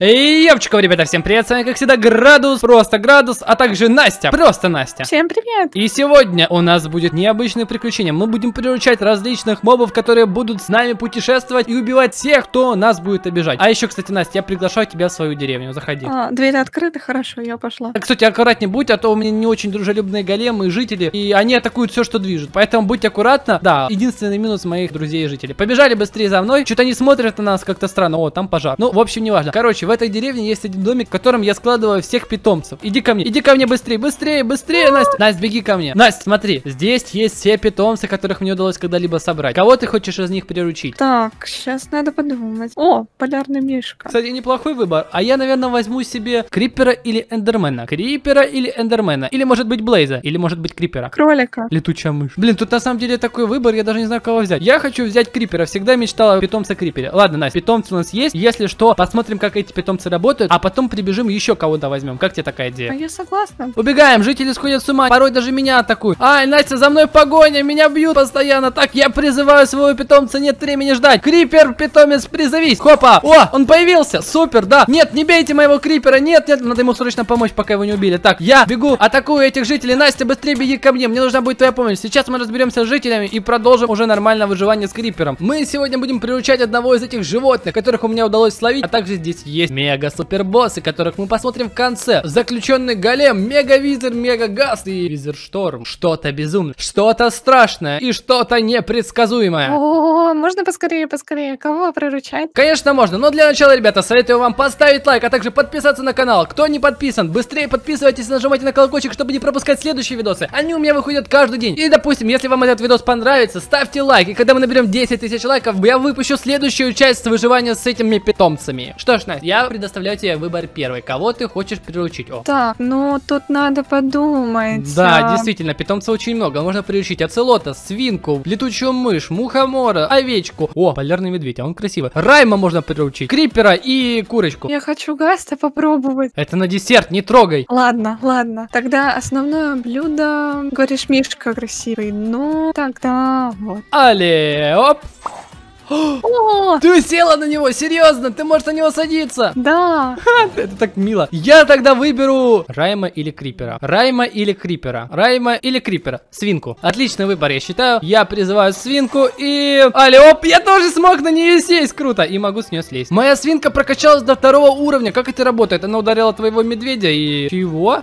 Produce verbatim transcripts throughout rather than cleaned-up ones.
Эй, ёпчиков, ребята, всем привет, с вами, как всегда, Градус, просто Градус, а также Настя, просто Настя. Всем привет. И сегодня у нас будет необычное приключение. Мы будем приручать различных мобов, которые будут с нами путешествовать и убивать всех, кто нас будет обижать. А еще, кстати, Настя, я приглашаю тебя в свою деревню, заходи. А, двери открыты, хорошо, я пошла. Кстати, аккуратнее будь, а то у меня не очень дружелюбные големы и жители, и они атакуют все, что движет. Поэтому будьте аккуратны. Да, единственный минус моих друзей и жителей. Побежали быстрее за мной. Что-то они смотрят на нас как-то странно. О, там пожар. Ну, в общем, не важно. Короче, в этой деревне есть один домик, в котором я складываю всех питомцев. Иди ко мне, иди ко мне быстрее, быстрее, быстрее, Настя. Настя, беги ко мне. Настя, смотри, здесь есть все питомцы, которых мне удалось когда-либо собрать. Кого ты хочешь из них приручить? Так, сейчас надо подумать. О, полярный мишка. Кстати, неплохой выбор. А я, наверное, возьму себе Крипера или Эндермена. Крипера или Эндермена. Или, может быть, Блейза. Или, может быть, Крипера. Кролика. Летучая мышь. Блин, тут на самом деле такой выбор, я даже не знаю, кого взять. Я хочу взять Крипера. Всегда мечтала о питомце Крипере. Ладно, Настя, питомцы у нас есть. Если что, посмотрим, как эти питомцы работают, а потом прибежим еще кого-то возьмем. Как тебе такая идея? А я согласна. Убегаем, жители сходят с ума. Порой даже меня атакуют. Ай, Настя, за мной погоня, меня бьют постоянно. Так, я призываю своего питомца, нет времени ждать. Крипер, питомец, призовись. Хопа, о, он появился, супер, да. Нет, не бейте моего Крипера, нет, нет, надо ему срочно помочь, пока его не убили. Так, я бегу, атакую этих жителей. Настя, быстрее беги ко мне, мне нужна будет твоя помощь. Сейчас мы разберемся с жителями и продолжим уже нормальное выживание с Крипером. Мы сегодня будем приручать одного из этих животных, которых у меня удалось словить. А также здесь есть мега-супер боссы, которых мы посмотрим в конце. Заключенный голем, мега-визер, мега-газ и визер-шторм. Что-то безумное, что-то страшное и что-то непредсказуемое. О, можно поскорее, поскорее. Кого приручать? Конечно можно, но для начала, ребята, советую вам поставить лайк, а также подписаться на канал. Кто не подписан, быстрее подписывайтесь и нажимайте на колокольчик, чтобы не пропускать следующие видосы. Они у меня выходят каждый день. И, допустим, если вам этот видос понравится, ставьте лайк. И когда мы наберем десять тысяч лайков, я выпущу следующую часть выживания с этими питомцами. Что ж, Настя, я предоставляю тебе выбор первый. Кого ты хочешь приручить? О. Так, ну тут надо подумать. Да, а... действительно, питомцев очень много. Можно приручить оцелота, свинку, летучую мышь, мухомора, овечку. О, полярный медведь, а он красивый. Райма можно приручить, Крипера и курочку. Я хочу гаста попробовать. Это на десерт, не трогай. Ладно, ладно. Тогда основное блюдо, говоришь, мишка красивый. Ну, тогда вот. Але, оп. О, Ты села на него, серьезно, ты можешь на него садиться. да. Это так мило. Я тогда выберу Райма или Крипера. Райма или Крипера. Райма или Крипера. Свинку. Отличный выбор, я считаю. Я призываю свинку и... Але, оп, я тоже смог на нее сесть. Круто. И могу с нее слезть. Моя свинка прокачалась до второго уровня. Как это работает? Она ударила твоего медведя и... Чего?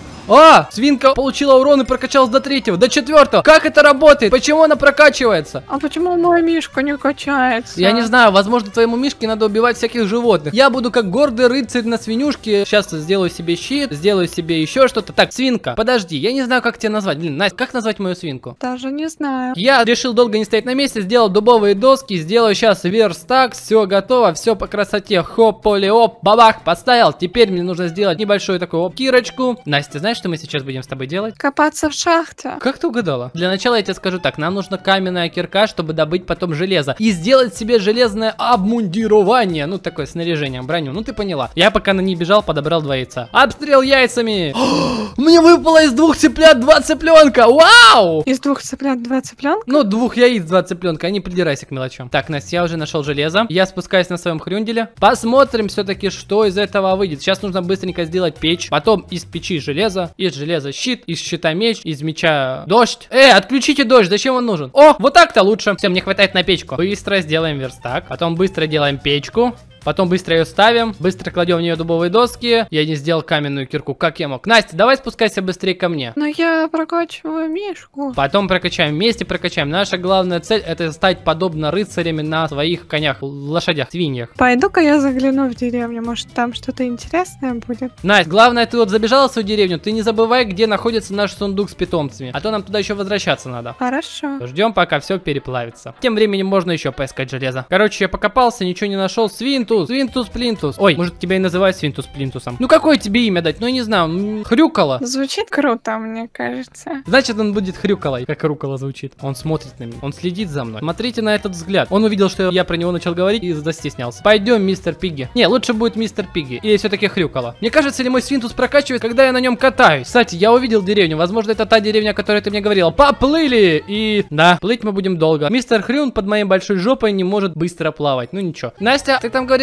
А, свинка получила урон и прокачалась до третьего, до четвертого. Как это работает? Почему она прокачивается? А почему мой мишка не качается? Я не знаю, возможно, твоему мишке надо убивать всяких животных. Я буду как гордый рыцарь на свинюшке. Сейчас сделаю себе щит, сделаю себе еще что-то. Так, свинка, подожди, я не знаю, как тебя назвать. Блин, Настя, как назвать мою свинку? Даже не знаю. Я решил долго не стоять на месте, сделал дубовые доски, сделаю сейчас верстак, все готово, все по красоте. Хоп, поле, оп, бабах, поставил. Теперь мне нужно сделать небольшую такую оп, кирочку. Настя, знаешь, что мы сейчас будем с тобой делать? Копаться в шахте. Как ты угадала? Для начала я тебе скажу так, нам нужна каменная кирка, чтобы добыть потом железо. И сделать себе железное обмундирование. Ну, такое снаряжение, броню. Ну, ты поняла. Я пока на ней бежал, подобрал два яйца. Обстрел яйцами. Мне выпало из двух цыплят два цыпленка. Вау! Из двух цыплят два цыпленка? Ну, двух яиц два цыпленка. Не придирайся к мелочам. Так, Настя, я уже нашел железо. Я спускаюсь на своем хрюнделе. Посмотрим все-таки, что из этого выйдет. Сейчас нужно быстренько сделать печь. Потом из печи железо. Из железа щит, из щита меч, из меча дождь. Э, отключите дождь, зачем он нужен? О, вот так-то лучше. Все, мне хватает на печку. Быстро сделаем верстак, потом быстро делаем печку. Потом быстро ее ставим, быстро кладем в нее дубовые доски. Я не сделал каменную кирку, как я мог. Настя, давай спускайся быстрее ко мне. Но я прокачиваю мишку. Потом прокачаем, вместе прокачаем. Наша главная цель — это стать подобно рыцарями на своих конях, лошадях, свиньях. Пойду-ка я загляну в деревню, может там что-то интересное будет. Настя, главное, ты вот забежала в свою деревню, ты не забывай, где находится наш сундук с питомцами. А то нам туда еще возвращаться надо. Хорошо. Ждем, пока все переплавится. Тем временем можно еще поискать железо. Короче, я покопался, ничего не нашел. Свинтус, Свинтус Плинтус. Ой, может, тебя и называют Свинтус Плинтусом. Ну, какое тебе имя дать? Ну, я не знаю. Хрюкало. Звучит круто, мне кажется. Значит, он будет хрюкалой. Как рукола звучит. Он смотрит на меня. Он следит за мной. Смотрите на этот взгляд. Он увидел, что я про него начал говорить и застеснялся. Пойдем, мистер Пигги. Не, лучше будет мистер Пигги. Или все-таки хрюкало. Мне кажется, ли мой Свинтус прокачивает, когда я на нем катаюсь. Кстати, я увидел деревню. Возможно, это та деревня, о которой ты мне говорила. Поплыли! И да, плыть мы будем долго. Мистер Хрюн под моей большой жопой не может быстро плавать. Ну ничего. Настя, ты там говорила,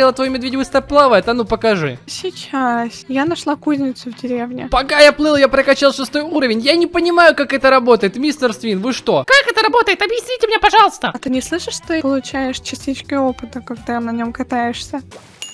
посмотрела, твой медведь быстро плавает, а ну покажи. Сейчас. Я нашла кузницу в деревне. Пока я плыл, я прокачал шестой уровень. Я не понимаю, как это работает, мистер Свин, вы что? Как это работает? Объясните мне, пожалуйста. А ты не слышишь, что ты получаешь частички опыта, когда на нем катаешься?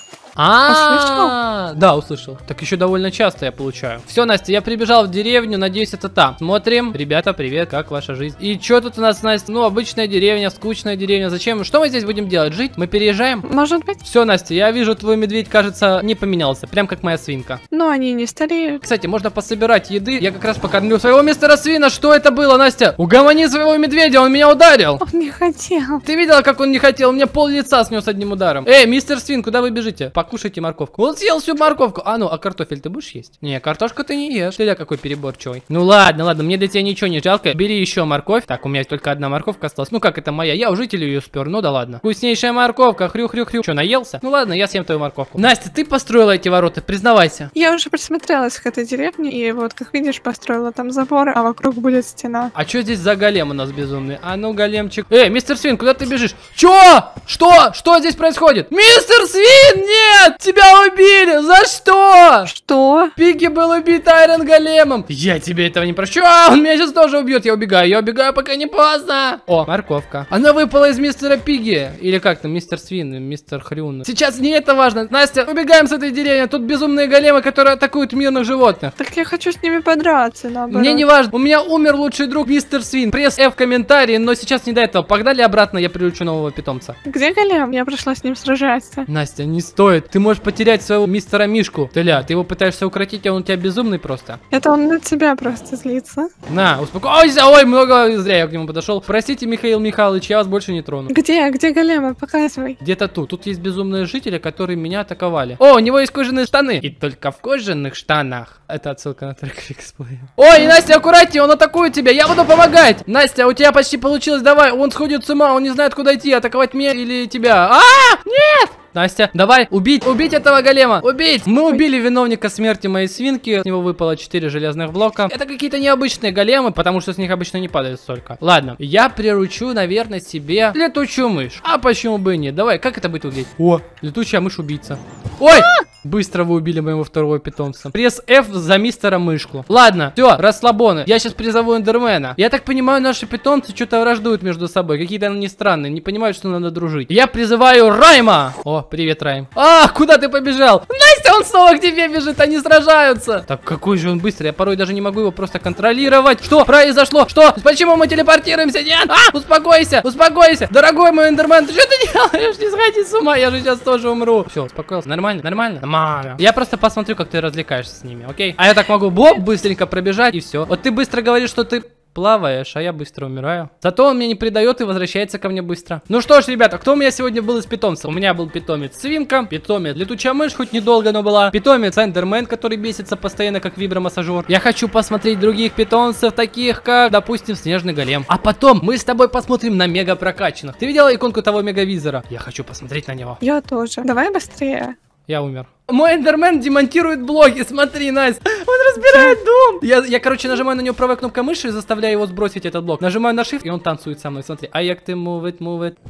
А, да, услышал. Так еще довольно часто я получаю. Все, Настя, я прибежал в деревню, надеюсь, это там. Смотрим. Ребята, привет, как ваша жизнь? И что тут у нас, Настя? Ну, обычная деревня, скучная деревня. Зачем? Что мы здесь будем делать? Жить? Мы переезжаем? Может быть. Все, Настя, я вижу, твой медведь, кажется, не поменялся. Прям как моя свинка. Но они не стареют. Кстати, можно пособирать еды. Я как раз покормлю своего мистера Свина. Что это было, Настя? Угомони своего медведя, он меня ударил. Он не хотел. Ты видела, как он не хотел? У меня пол лица снес одним ударом. Эй, мистер Свин, куда вы бежите? Покушайте морковку. Он съел всю морковку. А ну, а картофель ты будешь есть? Не, картошку ты не ешь. Ты ля какой переборчивый. Ну ладно, ладно, мне для тебя ничего не жалко. Бери еще морковь. Так, у меня только одна морковка осталась. Ну как это моя? Я у жителей ее спер. Ну да ладно. Вкуснейшая морковка. Хрю-хрю-хрю. Че, наелся? Ну ладно, я съем твою морковку. Настя, ты построила эти ворота, признавайся. Я уже присмотрелась к этой деревне, и вот, как видишь, построила там забор, а вокруг будет стена. А что здесь за голем у нас безумный? А ну, големчик. Эй, мистер Свин, куда ты бежишь? Чё? Что? Что здесь происходит? Мистер Свин, нет! Тебя убили! За что? Что? Пигги был убит Айрон Големом. Я тебе этого не прощу. А, он меня сейчас тоже убьет. Я убегаю, я убегаю, пока не поздно. О, морковка. Она выпала из мистера Пигги. Или как там, мистер Свин, мистер Хрюн. Сейчас не это важно. Настя, убегаем с этой деревни. Тут безумные големы, которые атакуют мирных животных. Так я хочу с ними подраться, наоборот. Мне не важно. У меня умер лучший друг мистер Свин. Пресс F в комментарии, но сейчас не до этого. Погнали обратно, я приручу нового питомца. Где голем? Я пришла с ним сражаться. Настя, не стоит. Ты можешь потерять своего мистера Мишку. Теля, ты его пытаешься укротить, а он у тебя безумный просто. Это он на тебя просто злится. На, успокойся. Ой, много зря я к нему подошел. Простите, Михаил Михайлович, я вас больше не трону. Где? Где голема? Показывай. Где-то тут. Тут есть безумные жители, которые меня атаковали. О, у него есть кожаные штаны. И только в кожаных штанах. Это отсылка на трек Фиксплея. Ой, Настя, аккуратнее, он атакует тебя. Я буду помогать. Настя, у тебя почти получилось. Давай, он сходит с ума, он не знает, куда идти. Атаковать меня или тебя. А, нет! Настя, давай, убить, убить этого голема, убить! Мы убили виновника смерти моей свинки, с него выпало четыре железных блока. Это какие-то необычные големы, потому что с них обычно не падает столько. Ладно, я приручу, наверное, себе летучую мышь. А почему бы и нет? Давай, как это будет выглядеть? О, летучая мышь-убийца. Ой! Быстро вы убили моего второго питомца. Пресс F за мистера мышку. Ладно, все, расслабоны. Я сейчас призову эндермена. Я так понимаю, наши питомцы что-то враждуют между собой. Какие-то они странные, не понимают, что надо дружить. Я призываю Райма. О, привет, Райм. А, куда ты побежал? Настя, он снова к тебе бежит, они сражаются. Так какой же он быстрый, я порой даже не могу его просто контролировать. Что произошло? Что? Почему мы телепортируемся? Нет? А, успокойся, успокойся. Дорогой мой эндермен, ты что ты делаешь? Не сходи с ума, я же сейчас тоже умру. Все, успокоился. Нормально, нормально? Нормально. Я просто посмотрю, как ты развлекаешься с ними, окей? А я так могу боб быстренько пробежать и все. Вот ты быстро говоришь, что ты плаваешь, а я быстро умираю. Зато он мне не предает и возвращается ко мне быстро. Ну что ж, ребята, кто у меня сегодня был из питомцев? У меня был питомец свинка, питомец летучая мышь, хоть недолго, но была. Питомец эндермен, который бесится постоянно, как вибромассажер. Я хочу посмотреть других питомцев, таких как, допустим, снежный голем. А потом мы с тобой посмотрим на мега прокачанных. Ты видела иконку того мегавизора? Я хочу посмотреть на него. Я тоже. Давай быстрее. Я умер. Мой эндермен демонтирует блоки, смотри, Настя. Он разбирает дом. Я, я, короче, нажимаю на него правой кнопкой мыши и заставляю его сбросить этот блок. Нажимаю на shift, и он танцует со мной, смотри. А як ты move it, move it.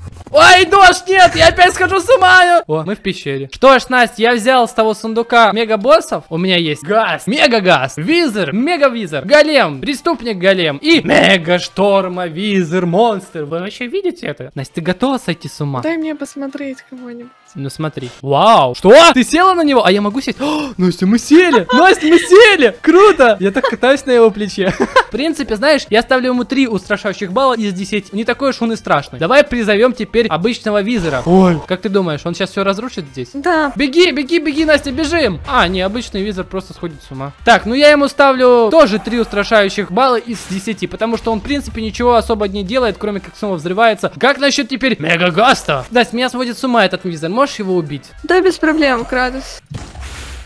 Ой, дождь, нет, я опять схожу с ума. О, мы в пещере. Что ж, Настя, я взял с того сундука мега-боссов. У меня есть газ, мега-газ, визер, мега-визер, голем, преступник голем и мега-шторма, визер, монстр. Вы вообще видите это? Настя, ты готова сойти с ума? Дай мне посмотреть кого-нибудь. Ну смотри. Вау. Что? Ты села на него? А я могу сесть? О, Настя, мы сели. Настя, мы сели. Круто. Я так катаюсь на его плече. В принципе, знаешь, я ставлю ему три устрашающих балла из десяти. Не такой уж он и страшный. Давай призовем теперь обычного визера. Ой. Как ты думаешь, он сейчас все разрушит здесь? Да. Беги, беги, беги, Настя, бежим. А, не, обычный визер просто сходит с ума. Так, ну я ему ставлю тоже три устрашающих балла из десяти. Потому что он, в принципе, ничего особо не делает, кроме как снова взрывается. Как насчет теперь мега-гаста? Настя, меня сводит с ума этот визер. Можешь его убить? Да, без проблем, Крадус.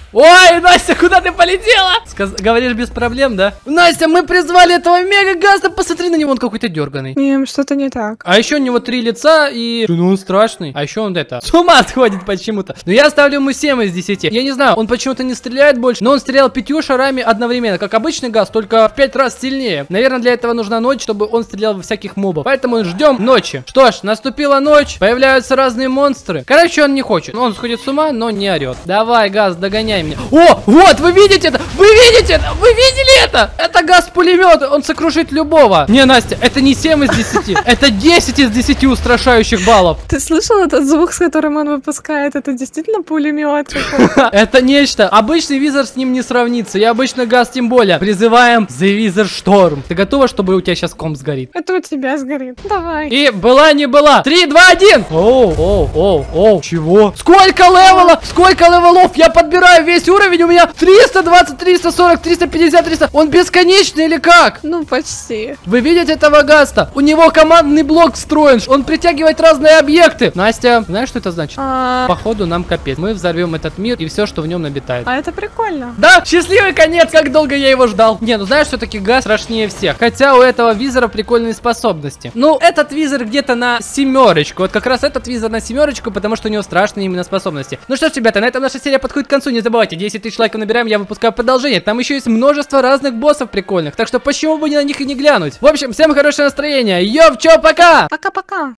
Ой, Настя, куда ты полетела? Сказ... Говоришь, без проблем, да? Настя, мы призвали этого мега-газа, посмотри на него, он какой-то дерганый. Не, что-то не так. А еще у него три лица и... Ну, он страшный. А еще он это... С ума сходит почему-то. Но я ставлю ему семь из десяти. Я не знаю, он почему-то не стреляет больше, но он стрелял пятью шарами одновременно, как обычный газ, только в пять раз сильнее. Наверное, для этого нужна ночь, чтобы он стрелял во всяких мобов. Поэтому ждем ночи. Что ж, наступила ночь, появляются разные монстры. Короче, он не хочет. Он сходит с ума, но не орет. Давай, газ, догоняй меня. О, вот, вы видите это? Вы видите это? Вы видели это? Это газ-пулемет, он сокрушит любого. Не, Настя, это не семь из десяти, это десять из десяти устрашающих баллов. Ты слышал этот звук, с которым он выпускает? Это действительно пулемет какой-то. Это нечто. Обычный визор с ним не сравнится. И обычный газ тем более. Призываем The Wizard Storm. Ты готова, чтобы у тебя сейчас комп сгорит? Это у тебя сгорит. Давай. И была не была. Три, два, один. Оу, оу, оу, оу. Чего? Сколько левела? Сколько левелов? Я подбираю весь уровень. У меня триста двадцать, триста сорок, триста пятьдесят, триста. Он бесконечный или как? Ну, почти. Вы видите этого гаста? У него командный блок встроен. Он притягивает разные объекты. Настя, знаешь, что это значит? А, Походу нам капец. Мы взорвем этот мир и все, что в нем обитает. а это прикольно. Да, счастливый конец, как долго я его ждал. Не, ну знаешь, все-таки газ страшнее всех. Хотя у этого визора прикольные способности. Ну, этот визор где-то на семерочку. Вот как раз этот визор на семерочку, потому что у него страшные именно способности. Ну что ж, ребята, на этом наша серия подходит к концу. Не забывайте, десять тысяч лайков набираем, я выпускаю продолжение. Там еще есть множество разных боссов прикольных. Так что почему бы на них и не глянуть? В общем, всем хорошего настроения. Йоу, чё, пока! Пока-пока.